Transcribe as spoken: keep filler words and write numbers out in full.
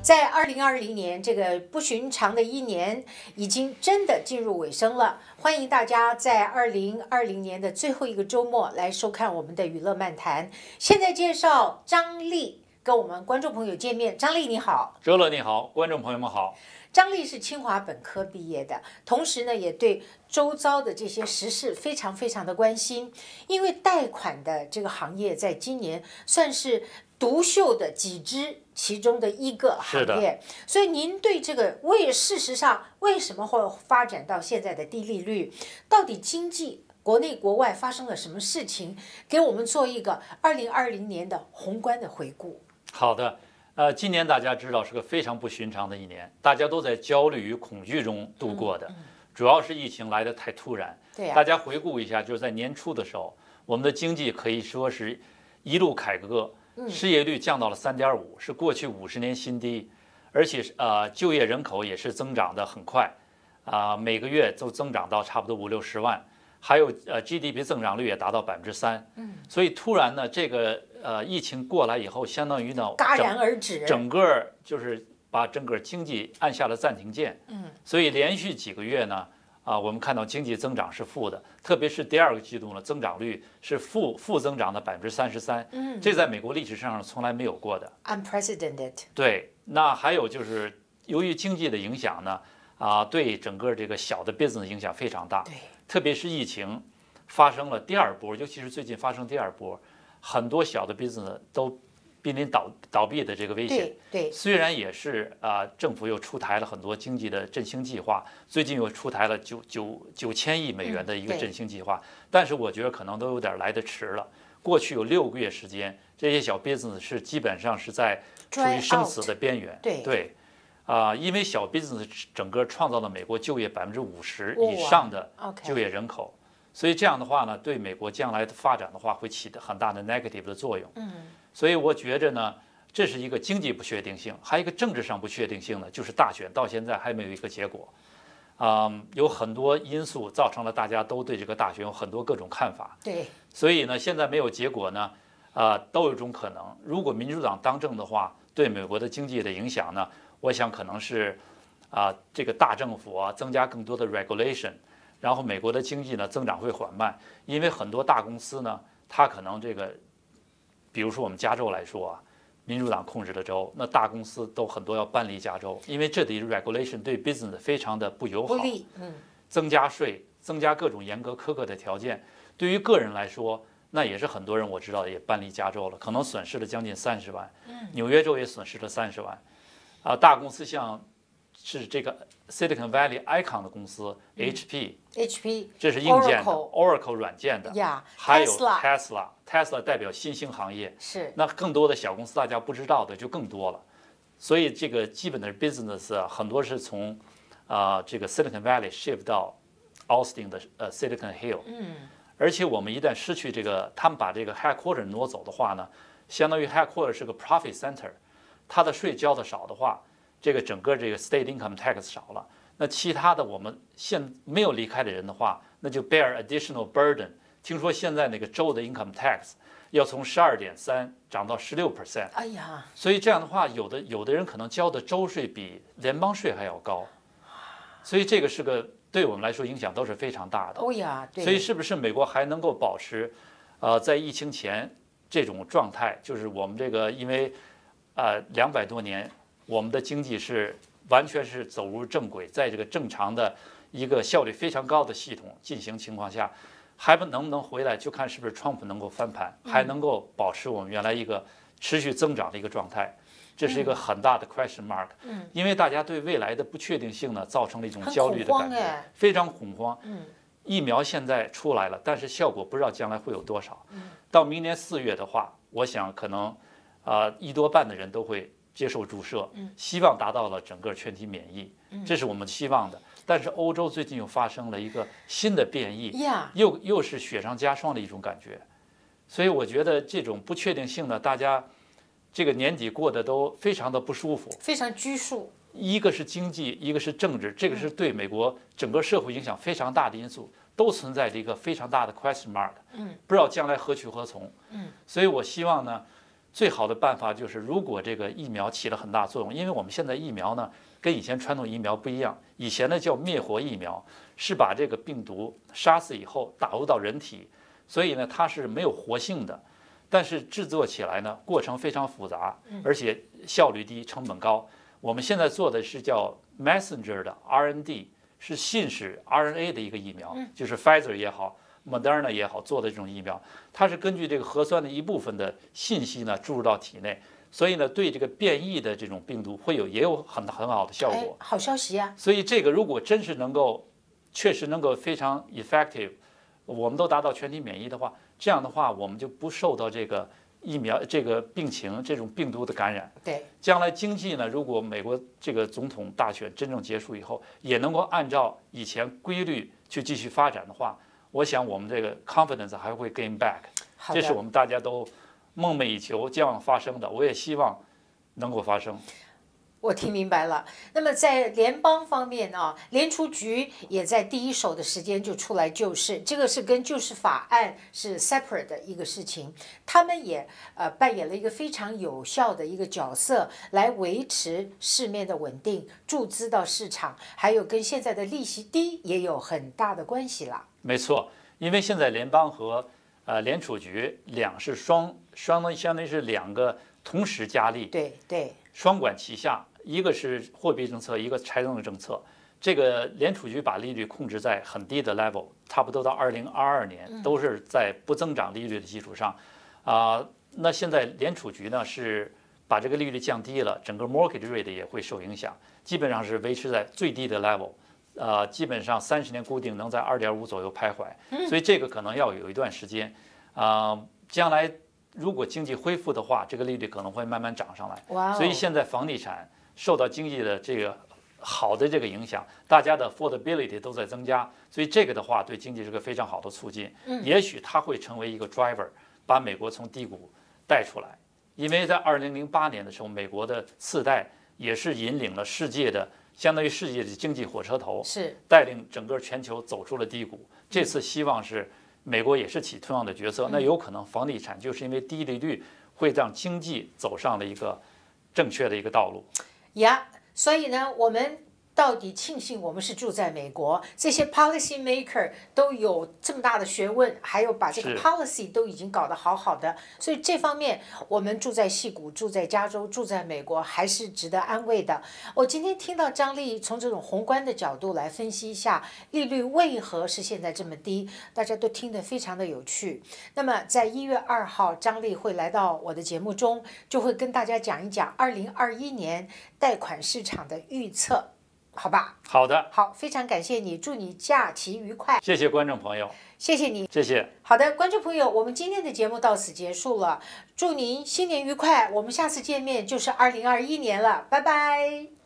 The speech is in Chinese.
在二零二零年这个不寻常的一年，已经真的进入尾声了。欢迎大家在二零二零年的最后一个周末来收看我们的娱乐漫谈。现在介绍张丽跟我们观众朋友见面。张丽你好。 周乐你好，观众朋友们好。 张丽是清华本科毕业的，同时呢，也对周遭的这些时事非常非常的关心。因为贷款的这个行业在今年算是独秀的几只其中的一个行业，所以您对这个为事实上为什么会发展到现在的低利率，到底经济国内国外发生了什么事情，给我们做一个二零二零年的宏观的回顾。 好的。呃，今年大家知道是个非常不寻常的一年，大家都在焦虑与恐惧中度过的，嗯嗯、主要是疫情来得太突然。 对呀、啊， 大家回顾一下，就是在年初的时候，我们的经济可以说是一路凯歌，失业率降到了三点五，是过去五十年新低，而且呃就业人口也是增长得很快，啊、呃、每个月都增长到差不多五六十万。还有呃 G D P 增长率也达到百分之三，嗯，所以突然呢，这个呃疫情过来以后，相当于呢戛然而止， 整个就是把整个经济按下了暂停键，嗯，所以连续几个月呢，啊、呃，我们看到经济增长是负的，特别是第二个季度呢，增长率是负负增长的百分之三十三，嗯，这在美国历史上从来没有过的 ，unprecedented。 对，那还有就是由于经济的影响呢，啊、呃，对整个这个小的 business 影响非常大， 对。 特别是疫情发生了第二波，尤其是最近发生第二波，很多小的 business 都濒临倒倒闭的这个危险。 对，对虽然也是啊、呃，政府又出台了很多经济的振兴计划，最近又出台了九九九千亿美元的一个振兴计划，嗯、但是我觉得可能都有点来得迟了。过去有六个月时间，这些小 business 是基本上是在处于生死的边缘。 对。 对啊、呃，因为小 business 整个创造了美国就业百分之五十以上的就业人口， okay. 所以这样的话呢，对美国将来的发展的话，会起很大的 negative 的作用。 嗯， 所以我觉着呢，这是一个经济不确定性，还有一个政治上不确定性呢，就是大选到现在还没有一个结果。啊、嗯，有很多因素造成了大家都对这个大选有很多各种看法。 对， 所以呢，现在没有结果呢，啊、呃，都有种可能。如果民主党当政的话，对美国的经济的影响呢？我想可能是，啊、呃，这个大政府啊，增加更多的 regulation， 然后美国的经济呢增长会缓慢，因为很多大公司呢，它可能这个，比如说我们加州来说啊，民主党控制的州，那大公司都很多要搬离加州，因为这里的 regulation 对 business 非常的不友好， 不利，嗯， 增加税，增加各种严格苛刻的条件，对于个人来说。那也是很多人我知道也搬离加州了，可能损失了将近三十万，嗯，纽约州也损失了三十万。啊，大公司像是这个 Silicon Valley Icon 的公司 H P，H P， 这是硬件的 ，Oracle 软件的， 呀， 还有 Tesla，Tesla 代表新兴行业， 是。 那更多的小公司大家不知道的就更多了，所以这个基本的 business 啊，很多是从啊、呃、这个 Silicon Valley shift 到 Austin 的呃 Silicon Hill，嗯，而且我们一旦失去这个，他们把这个 headquarter 挪走的话呢，相当于 headquarter 是个 profit center。它的税交的少的话，这个整个这个 state income tax 少了，那其他的我们现没有离开的人的话，那就 bear additional burden。听说现在那个州的 income tax 要从十二点三涨到十六 percent， 哎呀， 所以这样的话，有的有的人可能交的州税比联邦税还要高，所以这个是个对我们来说影响都是非常大的。 哦呀，对。 所以是不是美国还能够保持，呃，在疫情前这种状态，就是我们这个因为。呃，两百多年，我们的经济是完全是走入正轨，在这个正常的一个效率非常高的系统进行情况下，还不能不能回来，就看是不是川普能够翻盘，还能够保持我们原来一个持续增长的一个状态，这是一个很大的 question mark。嗯，因为大家对未来的不确定性呢，造成了一种焦虑的感觉，非常恐慌。嗯，疫苗现在出来了，但是效果不知道将来会有多少。嗯，到明年四月的话，我想可能。啊、呃，一多半的人都会接受注射，希望达到了整个全体免疫，这是我们希望的。但是欧洲最近又发生了一个新的变异，又又是雪上加霜的一种感觉，所以我觉得这种不确定性呢，大家这个年底过得都非常的不舒服， 非常拘束。 一个是经济，一个是政治，这个是对美国整个社会影响非常大的因素，都存在着一个非常大的 question mark， 嗯，不知道将来何去何从，嗯，所以我希望呢。 最好的办法就是，如果这个疫苗起了很大作用，因为我们现在疫苗呢跟以前传统疫苗不一样，以前呢叫灭活疫苗，是把这个病毒杀死以后打入到人体，所以呢它是没有活性的。但是制作起来呢，过程非常复杂，而且效率低，成本高。我们现在做的是叫 messenger 的 R N D， 是信使 R N A 的一个疫苗，就是 Pfizer 也好 ，Moderna 也好做的这种疫苗，它是根据这个核酸的一部分的信息呢注入到体内，所以呢对这个变异的这种病毒会有也有很很好的效果。 好消息啊！ 所以这个如果真是能够，确实能够非常 effective， 我们都达到全体免疫的话。这样的话，我们就不受到这个疫苗、这个病情、这种病毒的感染。 对， 将来经济呢，如果美国这个总统大选真正结束以后，也能够按照以前规律去继续发展的话，我想我们这个 confidence 还会 gain back。这是我们大家都梦寐以求、将往发生的。我也希望能够发生。 我听明白了。那么在联邦方面啊，联储局也在第一手的时间就出来救市，这个是跟救市法案是 separate 的一个事情。他们也呃扮演了一个非常有效的一个角色，来维持市面的稳定，注资到市场，还有跟现在的利息低也有很大的关系了。 没错，因为现在联邦和呃联储局两是双双的，相当于是两个同时加力， 对对， 双管齐下。一个是货币政策，一个财政的政策。这个联储局把利率控制在很低的 level， 差不多到二零二二年都是在不增长利率的基础上。啊、呃，那现在联储局呢是把这个利率降低了，整个 mortgage rate 也会受影响，基本上是维持在最低的 level。呃，基本上三十年固定能在二点五左右徘徊，所以这个可能要有一段时间。啊、呃，将来如果经济恢复的话，这个利率可能会慢慢涨上来。 哇， 所以现在房地产受到经济的这个好的这个影响，大家的 affordability 都在增加，所以这个的话对经济是个非常好的促进。嗯，也许它会成为一个 driver， 把美国从低谷带出来。因为在二零零八年的时候，美国的次贷也是引领了世界的，相当于世界的经济火车头， 是带领整个全球走出了低谷。这次希望是美国也是起同样的角色，那有可能房地产就是因为低利率会让经济走上了一个正确的一个道路。 呀， yeah, 所以呢，我们到底庆幸我们是住在美国，这些 policy maker 都有这么大的学问，还有把这个 policy 都已经搞得好好的，所以这方面我们住在矽谷、住在加州、住在美国还是值得安慰的。我今天听到张丽从这种宏观的角度来分析一下利率为何是现在这么低，大家都听得非常的有趣。那么在一月二号，张丽会来到我的节目中，就会跟大家讲一讲二零二一年贷款市场的预测。好吧， 好的， 好，非常感谢你，祝你假期愉快。 谢谢观众朋友， 谢谢你， 谢谢。 好的，观众朋友，我们今天的节目到此结束了，祝您新年愉快，我们下次见面就是二零二一年了，拜拜。